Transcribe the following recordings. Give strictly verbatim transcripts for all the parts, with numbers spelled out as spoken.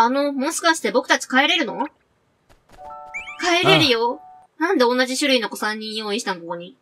あの、もしかして僕たち帰れるの？帰れるよ。なんで同じ種類の子さんにん用意したのここに。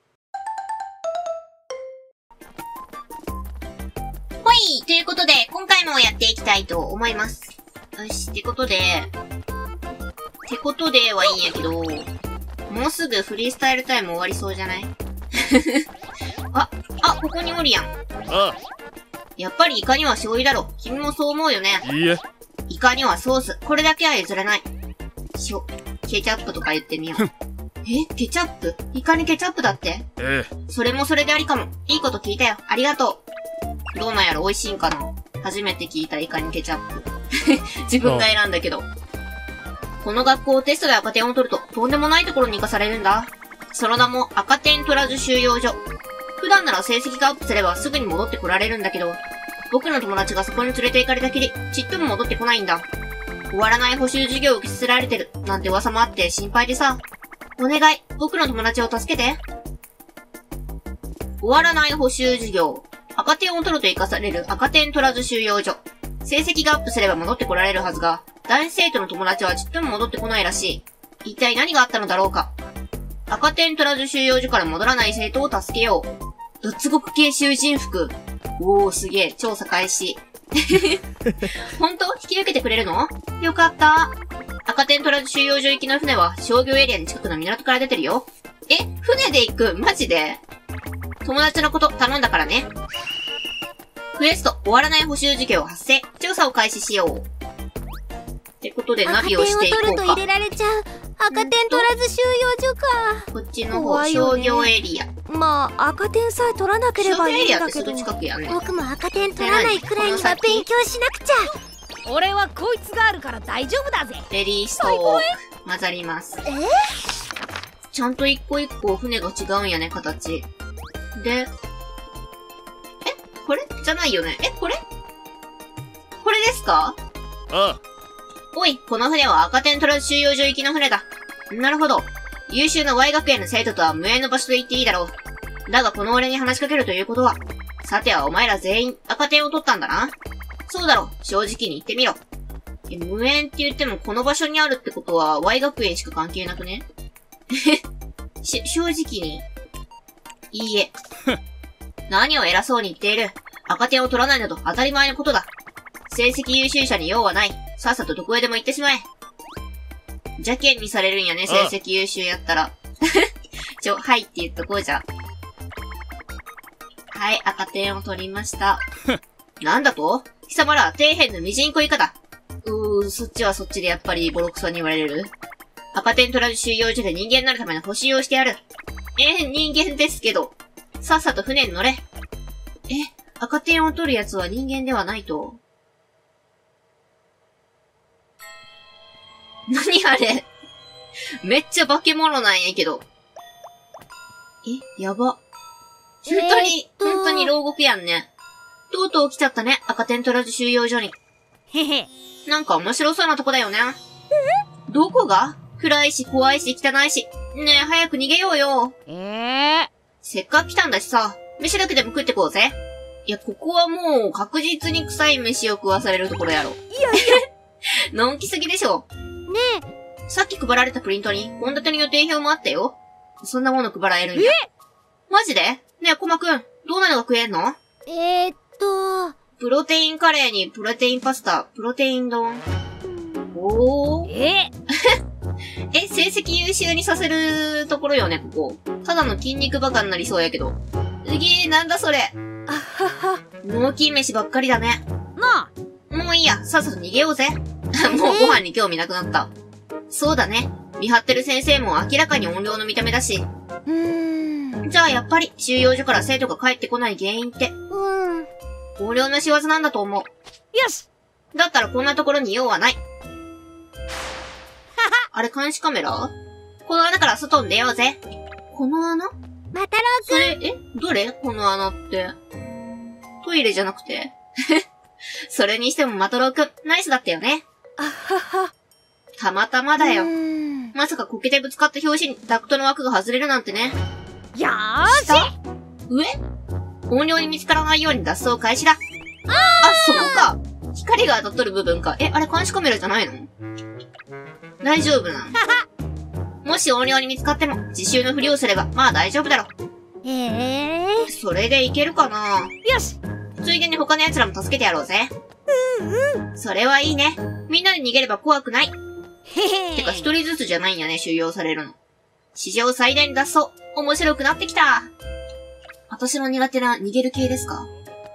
ほい！ということで、今回もやっていきたいと思います。よし、ってことで、ってことではいいんやけど、もうすぐフリースタイルタイム終わりそうじゃない？あ、あ、ここにおるやん。 ああ。 やっぱりイカには醤油だろ。君もそう思うよね。 いいえ。 イカにはソース。これだけは譲れない。しょ、ケチャップとか言ってみよう。え、ケチャップ？イカにケチャップだって？ ええ。 それもそれでありかも。いいこと聞いたよ。ありがとう。どうなんやろ、美味しいんかな？初めて聞いたイカにケチャップ。自分が選んだけど。この学校テストで赤点を取ると、とんでもないところに行かされるんだ。その名も赤点取らず収容所。普段なら成績がアップすればすぐに戻ってこられるんだけど、僕の友達がそこに連れて行かれたきり、ちっとも戻ってこないんだ。終わらない補習授業を受けさせられてる、なんて噂もあって心配でさ。お願い、僕の友達を助けて。終わらない補習授業。赤点を取ると生かされる赤点取らず収容所。成績がアップすれば戻ってこられるはずが、男子生徒の友達はちっとも戻ってこないらしい。一体何があったのだろうか。赤点取らず収容所から戻らない生徒を助けよう。脱獄系囚人服。おー、すげえ。調査開始。本当？引き受けてくれるの？よかった。赤点取らず収容所行きの船は商業エリアに近くの港から出てるよ。え、船で行く？マジで？友達のこと頼んだからね。クエスト、終わらない補習事業発生。調査を開始しよう。ってことでナビをしていこうか。 赤点を取ると入れられちゃう。赤点取らず収容所か。 こっちの方、商業エリア。 まあ、赤点さえ取らなければいいんだけど。 商業エリアってすぐ近くやね。 僕も赤点取らないくらいには勉強しなくちゃ。 俺はこいつがあるから大丈夫だぜ。 レディーストーク。混ざります。 えー、 ちゃんと一個一個船が違うんやね、形。で、えこれじゃないよね。えこれこれですか？ ああ。 おい、この船は赤点取らず収容所行きの船だ。なるほど。優秀な Y 学園の生徒とは無縁の場所と言っていいだろう。だがこの俺に話しかけるということは、さてはお前ら全員赤点を取ったんだな。そうだろ、正直に言ってみろ。え、無縁って言ってもこの場所にあるってことは Y 学園しか関係なくね？し、正直に。いいえ。何を偉そうに言っている。赤点を取らないなど当たり前のことだ。成績優秀者に用はない。さっさとどこへでも行ってしまえ。邪険にされるんやね、成績優秀やったら。ちょ、はいって言っとこうじゃ。はい、赤点を取りました。なんだと？貴様ら、底辺のミジンコ以下だ。うー、そっちはそっちでやっぱりボロクソに言われる。赤点取らず収容所で人間になるための補習をしてやる。えー、人間ですけど。さっさと船に乗れ。え、赤点を取るやつは人間ではないと。何あれめっちゃ化け物なんやけど。え、やば。本当に、 えー、 本当に牢獄やんね。とうとう来ちゃったね、赤点取らず収容所に。 へへ。 なんか面白そうなとこだよね。え？どこが？暗いし怖いし汚いし。ねえ、早く逃げようよ。 ええー。 せっかく来たんだしさ、飯だけでも食ってこうぜ。いや、ここはもう確実に臭い飯を食わされるところやろ。いやいや。のんきすぎでしょ。 ねえ。さっき配られたプリントに、献立の予定表もあったよ。そんなもの配られるんや。え？マジで？ねえ、コマくん、どうなのが食えんの？ えーっと、 プロテインカレーにプロテインパスタ、プロテイン丼。おー。 ええ、成績優秀にさせるところよね、ここ。ただの筋肉バカになりそうやけど。うげー、なんだそれ。 あはは。 脳筋飯ばっかりだね。 なあ。もういいや、さっさと逃げようぜ。もうご飯に興味なくなった。そうだね。見張ってる先生も明らかに怨霊の見た目だし。 うーん。 じゃあやっぱり収容所から生徒が帰ってこない原因って。 うん。 怨霊の仕業なんだと思う。 よし。 だったらこんなところに用はない。あれ監視カメラ？この穴から外に出ようぜ。この穴？ またろうそれ、えどれ？この穴って。トイレじゃなくてそれにしてもマトローくん、ナイスだったよね。 あはは。 たまたまだよ。 んまさかこけてぶつかった拍子にダクトの枠が外れるなんてね。 よーし。 下？上？音量に見つからないように脱走開始だ。あ、あ、そうか。 光が当たっとる部分か。え、あれ監視カメラじゃないの？大丈夫なの？もし横領に見つかっても、自習のふりをすれば、まあ大丈夫だろ。 へえ。 それでいけるかな？ よし。 ついでに他の奴らも助けてやろうぜ。うんうん。それはいいね。みんなで逃げれば怖くない。 へへ。 てか一人ずつじゃないんやね、収容されるの。史上最大に脱走。面白くなってきた。私の苦手な逃げる系ですか？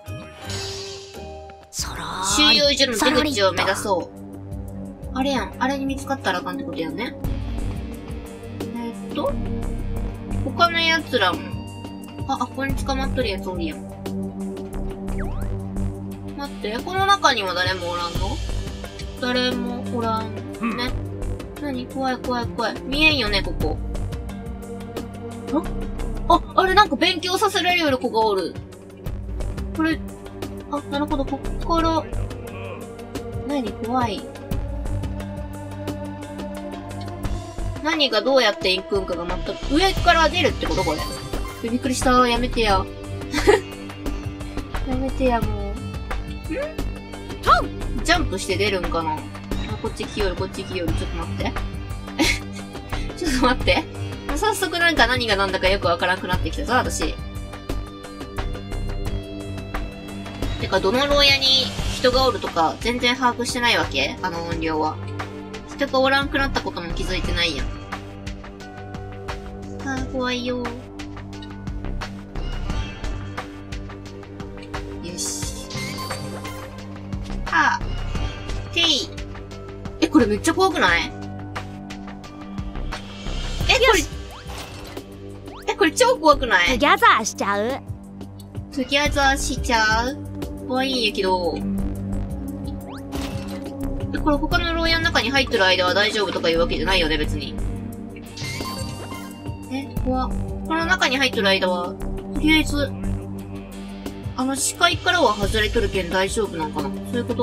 そら収容所の出口を目指そう。あれやん。あれに見つかったらあかんってことやんね。えー、っと、他の奴らも。あ、あ、ここに捕まっとるやつおるやん。待って、この中には誰もおらんの？誰もおらん。ね。なに？怖い怖い怖い。見えんよね、ここ。あ、あ、あれなんか勉強させられる子がおる。これ、あ、なるほど、ここから、何怖い。何がどうやって行くんかが全く、上から出るってことこれ。びっくりした。やめてや。やめてや、もう。ん？ジャンプして出るんかな？あ、こっち来よる、こっち来よる。ちょっと待って。ちょっと待って。早速なんか何が何だかよくわからなくなってきたぞ、私。てか、どの牢屋に人がおるとか全然把握してないわけ？あの音量は。人がおらんくなったことも気づいてないやん。あー、怖いよー。よし。はぁ。てい。え、これめっちゃ怖くない？え、これ、え、これ超怖くない？ トゥギャザーしちゃう。 トゥギャザーしちゃう？怖いんやけど。え、これ他の牢屋の中に入ってる間は大丈夫とかいうわけじゃないよね、別に。え、怖っ。この中に入ってる間は、とりあえず、あの視界からは外れとるけん大丈夫なんかな？そういうこと？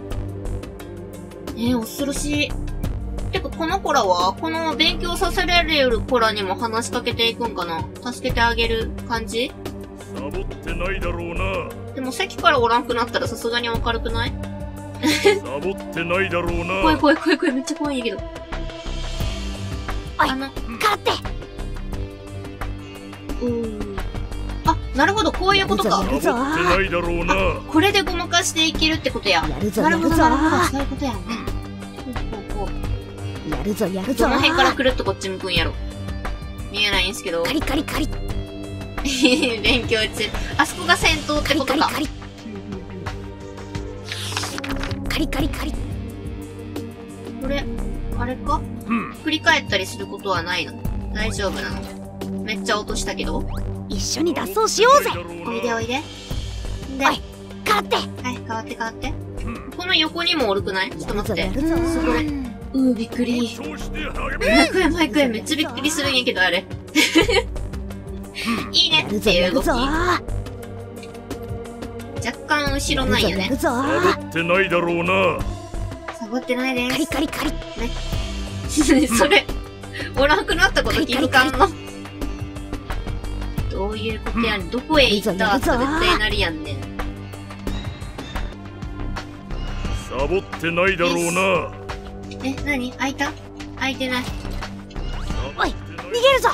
えー、恐ろしい。てか、この子らは、この勉強させられる子らにも話しかけていくんかな？助けてあげる感じ？ サボってないだろうな。 でも席からおらんくなったらさすがに明るくない？ サボってないだろうな。 怖い怖い怖い怖い、めっちゃ怖いんやけど。 おい、 あの、 勝って。 うーん。あ、なるほど、こういうことか。 やるぞサボってないだろうな。 これでごまかしていけるってことや。 やるぞなるほど、 やるぞなるほど、そういうことやね。ほうほうほう。 やるぞやるぞ。 どの辺からくるっとこっち向くんやろ。見えないんすけど。 カリカリカリ。 勉強中。あそこが戦闘ってことか。 カリカリカリカリカリ。 これ、あれか？振り返ったりすることはないの？大丈夫なの？めっちゃ落としたけど。 一緒に脱走しようぜ。 おいでおいで。で、 おい、変わって。 はい、変わって変わって。この横にもおるくない？ちょっと待って。 やるぞやるぞすごい。うー、びっくり。 そうして励め。 マイクやマイクや、めっちゃびっくりするんやけど、あれ。いいねやるっていう動き。 ぞやるぞ。 若干後ろなんよね。 やるぞサボってないだろうな。 サボってないです。 カリカリカリ。 ね。それ、おらんくなったこと気づかんの。どういうことやねん。どこへ行ったって絶対なりやんねん。 サボってないだろうな。 え、なに？開いた？開いてない。 おい、逃げるぞ。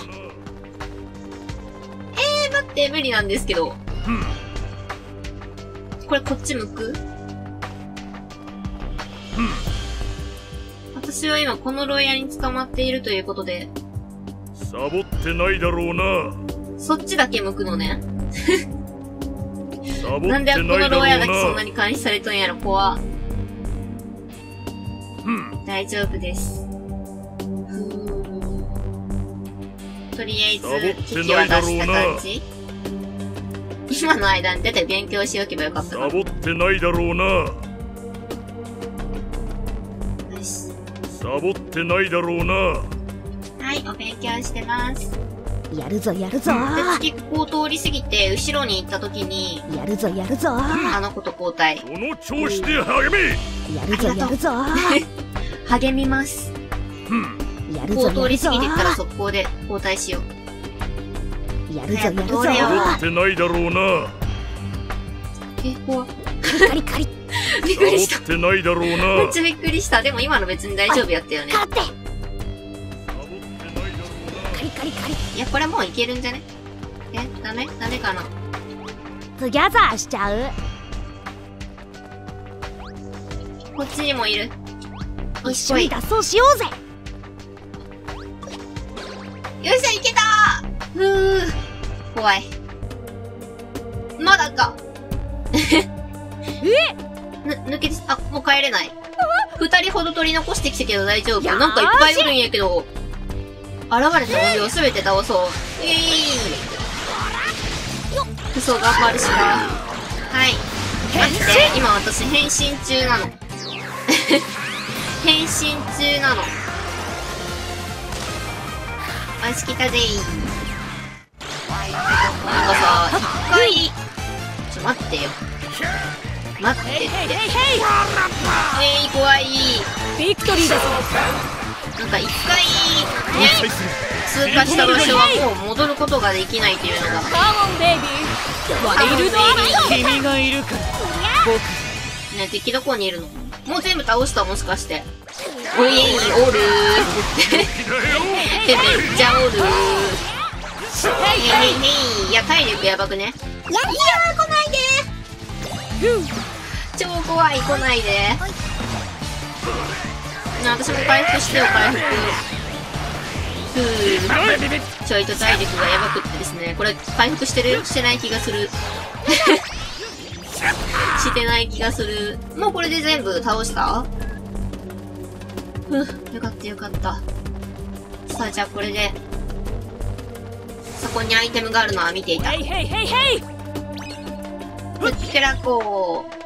えー、待って、無理なんですけど。これこっち向く？私は今この牢屋に捕まっているということで。 サボってないだろうな。 そっちだけ向くのね。 サボってなんでこのないだろう牢屋だけそんなな。 に監視されとんやろ、怖。大丈夫です。とりあえず、危機は出した感じ？今の間に出て勉強しておけばよかったかサボってないだろうな。 よし。 サボってないだろうな。 はい、お勉強してます。 やるぞやるぞ。 で、次ここを通り過ぎて、後ろに行った時に、 やるぞやるぞ。 あの子と交代。 その調子で励め。 やるぞやるぞ。 励みます。 やるこう通りぞやるぞ。 過ぎてったら速攻で交代しよう。 やるぞやるぞ。 早く通れよサボってないだろうな。 え、怖っ。 カリカリカリ。 びっくりした。 サボってないだろうな。 めっちゃびっくりした。でも今の別に大丈夫やったよね。 勝ってサボってないだろうな。 カリカリカリいや、これもういけるんじゃね？え、ダメ？ダメかな？ トゥギャザーしちゃう。 こっちにもいる。 一緒に脱走しようぜ。 よっしゃ、いけたー。ふー。怖い。まだか。えぬ、抜けて、あ、もう帰れない。二人ほど取り残してきたけど大丈夫。なんかいっぱいおるんやけど。現れた鬼をすべて倒そう。イエーイ。クソ頑張るしか。はい。待って、今私変身中なの。変身中なの。よし、来たぜー。なんかさ、一回、ちょ、待ってよ。待ってって。えー、怖い。 ビクトリーだぞ。 なんか一回、ね、通過した場所はもう戻ることができないっていうのが。 カモンベイビー。ワイルドアット。君がいるから。僕。 ね、敵どこにいるの？もう全部倒したもしかして。おいえい、おるー。で、めっちゃおるー。へいへいへい。いや、体力やばくね。いや、いやー、来ないでー。超怖い、来ないで。な、私も回復してよ、回復。ふぅ。ちょいと体力がやばくってですね。これ、回復してるしてない気がする。してない気がする。もうこれで全部倒した？ふぅ、よかったよかった。さあ、じゃあこれで、そこにアイテムがあるのは見ていた。 ヘイヘイヘイヘイ。 ふっけらこー。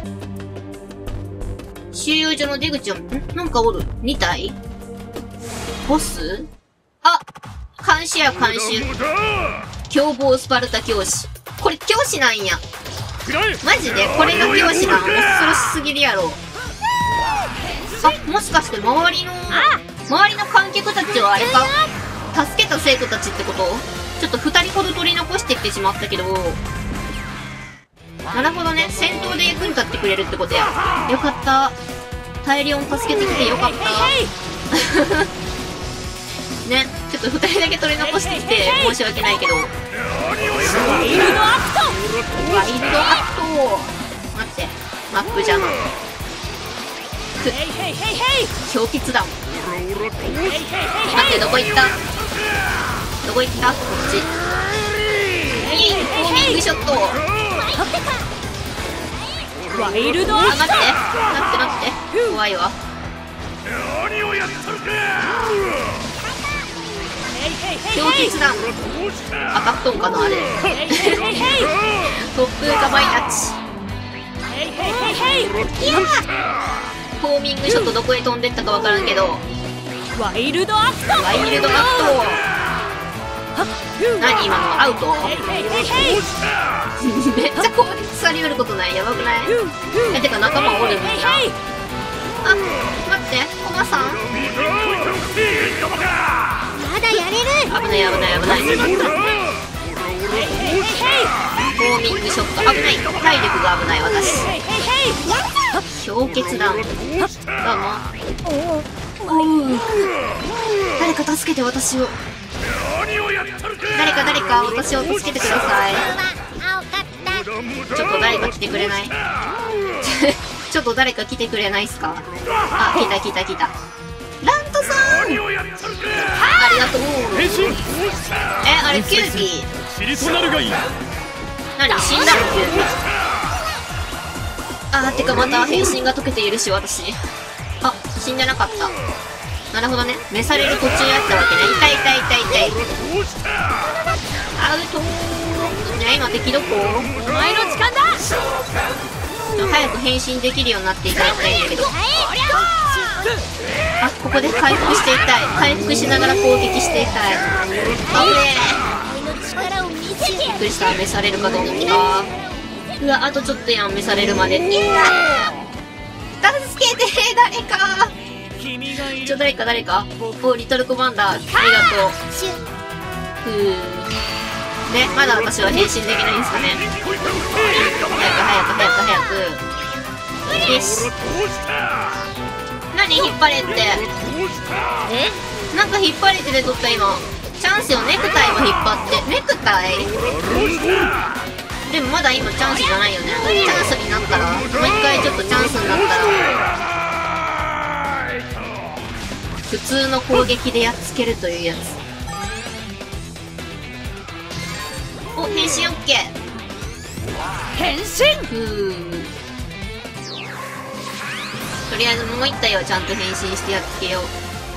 収容所の出口を、んなんかおる。に体ボス？あ、監視や監視。凶暴スパルタ教師。これ教師なんや。マジでこれが教師なの？恐ろしすぎるやろ。あ、もしかして周りの、周りの観客たちはあれか？助けた生徒たちってこと？ちょっと二人ほど取り残してきてしまったけど。なるほどね。戦闘で役に立ってくれるってことや。よかった。大量に助けてきてよかった。ね、ちょっと二人だけ取り残してきて申し訳ないけど。ワイルドアクトワイルドアクト待って、マップじゃなく氷結弾。待って、どこ行った？どこ行った？こっち。いい、フォーミングショット。 ワイルドアクト。 あ、待って、待って待って、怖いわ。氷結弾。当たっとんかなあれ。突風がマイタッチ。いやー、フォーミングショットどこへ飛んでったかわからんけど。 ワイルドアクト。 ワイルドアクト。何今のアウト？めっちゃ攻撃されることない？やばくない？え、てか仲間おるみんな。あ、待って、コマさん？ まだやれる。 危ない危ない危ない。フォーミングショット危ない。体力が危ない私。氷結弾。どうも。おう。誰か助けて私を。誰か誰か私を助けてください。ちょっと誰か来てくれない？ちょっと誰か来てくれないっすか？あ、来た来た来た。ラントさん！ありがとう。え、あれキュービー。何死んだのキュービー。あー、てかまた変身が解けているし私。あ、死んでなかった。なるほどね。召される途中やったわけね。痛い痛い痛い痛い。アウトー。ね、今敵どこ？ お前の時間だ。 早く変身できるようになっていただきたいんだけど。あ、ここで回復していたい。回復しながら攻撃していたい。あぶねえ。びっくりした。召されるかと思った。うわ、あとちょっとやん、召されるまで。いやー、助けて誰か。ちょ、誰か誰か。お、リトルコマンダー、ありがとう。ふー。ね、まだ私は変身できないんですかね。早く早く早く早く早く。 よし。何引っ張れって。 えなんか引っ張れてるとった今。チャンスよ、ネクタイも引っ張って。ネクタイでもまだ今チャンスじゃないよね。チャンスになったら、もう一回ちょっとチャンスになったら、普通の攻撃でやっつけるというやつ。お、変身オッケー。 変身。 ふー。とりあえずもう一体はちゃんと変身してやっつけよう。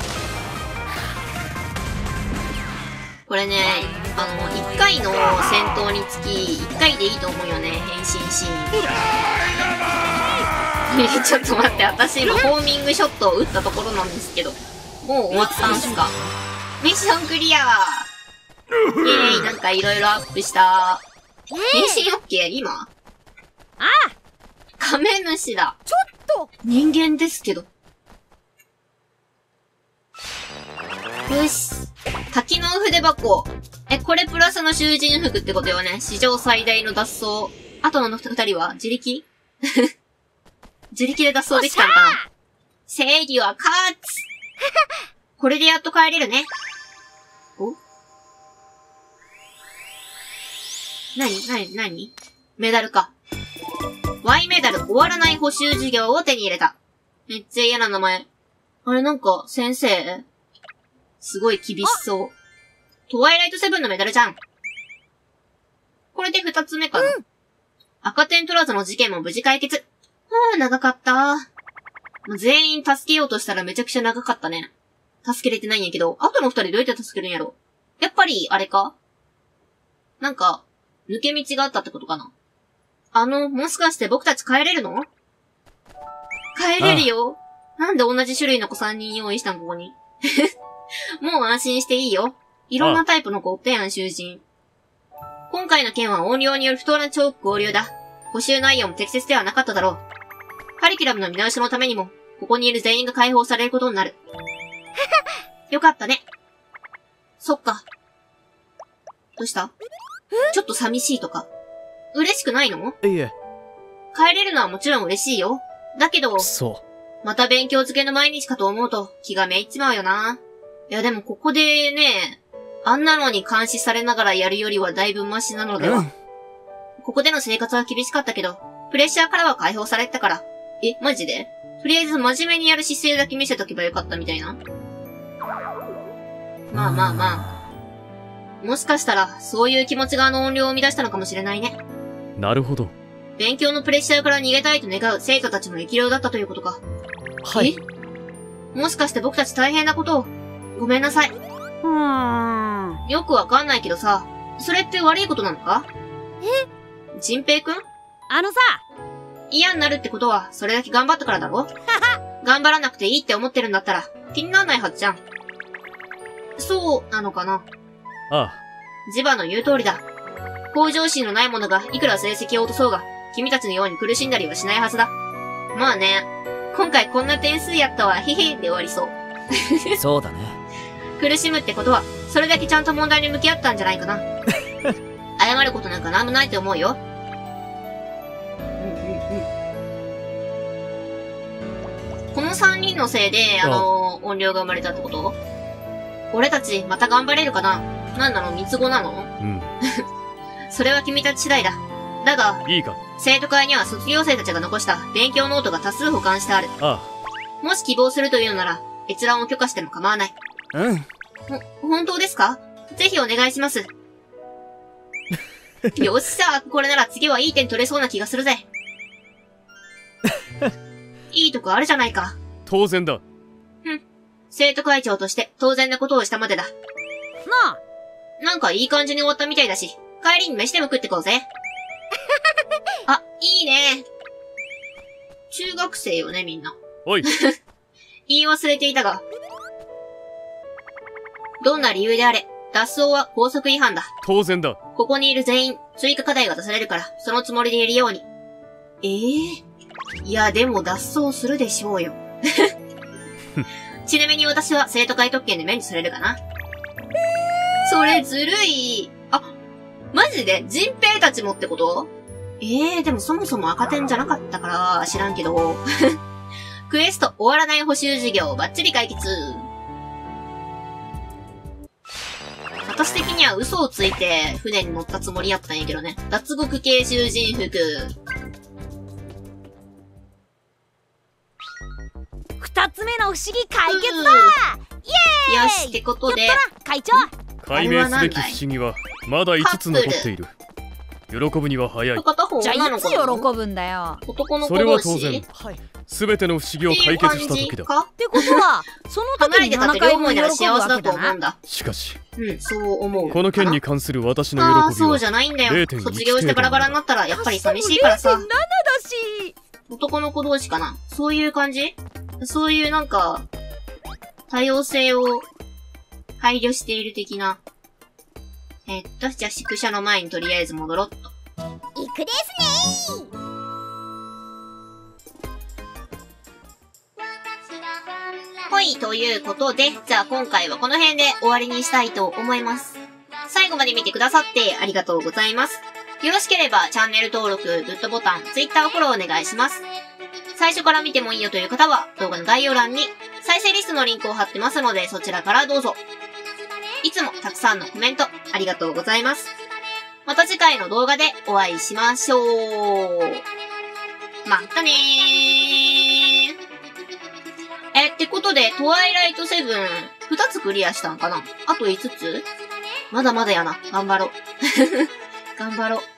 これね、あの、一回の戦闘につき、一回でいいと思うよね、変身シーン。ちょっと待って、私今ホーミングショットを打ったところなんですけど。もう終わったんすか。ミッションクリアー。イェーイ、なんかいろいろアップした。変身オッケー今ああ、 カメムシだ。 ちょっと人間ですけど。よし。多機能筆箱。え、これプラスの囚人服ってことよね。史上最大の脱走。あとの二人は自力自力で脱走できたんかな。正義は勝つこれでやっと帰れるね。おなになになにメダルか。Y メダル終わらない補習授業を手に入れた。めっちゃ嫌な名前。あれなんか、先生すごい厳しそう。トワイライトセブンのメダルじゃん。これで二つ目かな。うん、赤点取らずの事件も無事解決。はぁ、長かった。全員助けようとしたらめちゃくちゃ長かったね。助けれてないんやけど、後の二人どうやって助けるんやろ。やっぱり、あれかなんか、抜け道があったってことかな。あの、もしかして僕たち帰れるの？帰れるよ。なんで同じ種類の子さんにん用意したんここに。もう安心していいよ。いろんなタイプの子おったやん、囚人。今回の件は音量による不当なチョーク合流だ。補習内容も適切ではなかっただろう。カリキュラムの見直しのためにも、ここにいる全員が解放されることになる。よかったね。そっか。どうした？ちょっと寂しいとか。嬉しくないの？ いえ。 帰れるのはもちろん嬉しいよ。だけど、 そう。 また勉強漬けの毎日かと思うと気がめいっちまうよな。いやでもここでね、あんなのに監視されながらやるよりはだいぶマシなのでは。うん、ここでの生活は厳しかったけど、プレッシャーからは解放されたから。え、マジで？とりあえず真面目にやる姿勢だけ見せとけばよかったみたいな。まあまあまあ。もしかしたら、そういう気持ちがあの音量を生み出したのかもしれないね。 なるほど。 勉強のプレッシャーから逃げたいと願う生徒たちの力量だったということか。 はい。 え？もしかして僕たち大変なことを。ごめんなさい。 うーん。 よくわかんないけどさ、それって悪いことなのか？え？ジンペイくん？ あのさ、 嫌になるってことは、それだけ頑張ったからだろ？頑張らなくていいって思ってるんだったら、気にならないはずじゃん。そうなのかな？ ああ。 ジバの言う通りだ。向上心のない者がいくら成績を落とそうが、君たちのように苦しんだりはしないはずだ。まあね、今回こんな点数やったわ、へへで終わりそう。 そうだね。 苦しむってことは、それだけちゃんと問題に向き合ったんじゃないかな。謝ることなんかなんもないと思うよ。うんうんうん。この三人のせいで、あのー、音量が生まれたってこと？俺たち、また頑張れるかな？なんなの？三つ子なの？ うん。 それは君たち次第だ。だが、 いいか。生徒会には卒業生たちが残した勉強ノートが多数保管してある。 ああ。もし希望するというのなら、閲覧を許可しても構わない。 うん。 ほ、本当ですか？ぜひお願いします。よっしゃ、これなら次はいい点取れそうな気がするぜ。いいとこあるじゃないか。 当然だ。 ふん。生徒会長として当然なことをしたまでだ。なあ。なんかいい感じに終わったみたいだし、帰りに飯でも食ってこうぜ。あ、いいね。中学生よね、みんな。 おい。 言い忘れていたが。どんな理由であれ、脱走は校則違反だ。 当然だ。 ここにいる全員、追加課題が出されるから、そのつもりでいるように。ええー、いや、でも脱走するでしょうよ。ちなみに私は生徒会特権で免除されるかな。それずるい。あ、マジで？人平たちもってこと？ ええー、でもそもそも赤点じゃなかったから知らんけど。クエスト終わらない補習授業バッチリ解決。私的には嘘をついて船に乗ったつもりやったんやけどね。脱獄系囚人服。 二つ目の不思議解決だ、イエーイ。 よし、ってことで。 やったな、会長。 解明すべき不思議はまだいつつ残っている。喜ぶには早い。 片方じゃあいつ女の子なの？ 喜ぶんだよ。 男の子それは同士当然。すべての不思議を解決した時だ。 ってことは、その時に離れてたって両思いなら幸せだと思うんだ。 だ。 しかし、 うん、そう思う。 この件に関する私のああ、 喜びそうじゃはないんだよ。 れいてんいち卒業してバラバラになったらやっぱり寂しいからさ。 ななだし。 男の子同士かな。そういう感じ？そういうなんか、多様性を配慮している的な。えっと、じゃあ宿舎の前にとりあえず戻ろっと。 行くですねほい、ということで、じゃあ今回はこの辺で終わりにしたいと思います。最後まで見てくださってありがとうございます。よろしければチャンネル登録、グッドボタン、Twitter フォローお願いします。最初から見てもいいよという方は動画の概要欄に再生リストのリンクを貼ってますのでそちらからどうぞ。いつもたくさんのコメントありがとうございます。また次回の動画でお会いしましょう。またねー。え、ってことで、トワイライトセブン、二つクリアしたんかな？あと五つ？まだまだやな。頑張ろう。頑張ろう。